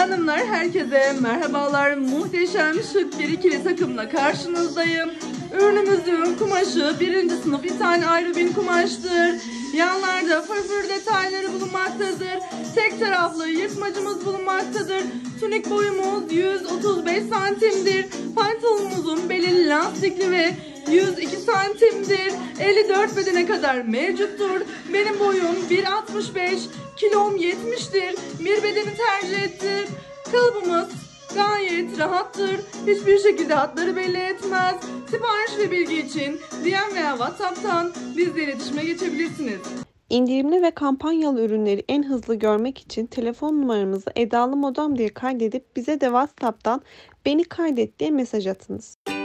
Hanımlar herkese merhabalar. Muhteşem şık bir ikili takımla karşınızdayım. Ürünümüzün kumaşı 1. sınıf ithal ayrı bir kumaştır. Yanlarda fırfır detayları bulunmaktadır. Tek taraflı yırtmacımız bulunmaktadır. Tunik boyumuz 135 santimdir. Pantolonumuzun beli lastikli ve 102 santimdir. 54 bedene kadar mevcuttur. Benim boyum 1.65, kilom 70'tir. Bir bedeni tercih ettim. Kalıbımız gayet rahattır. Hiçbir şekilde hatları belli etmez. Sipariş ve bilgi için DM veya WhatsApp'tan bizle iletişime geçebilirsiniz. İndirimli ve kampanyalı ürünleri en hızlı görmek için telefon numaramızı Edalı Modam diye kaydedip bize de WhatsApp'tan beni kaydet diye mesaj atınız.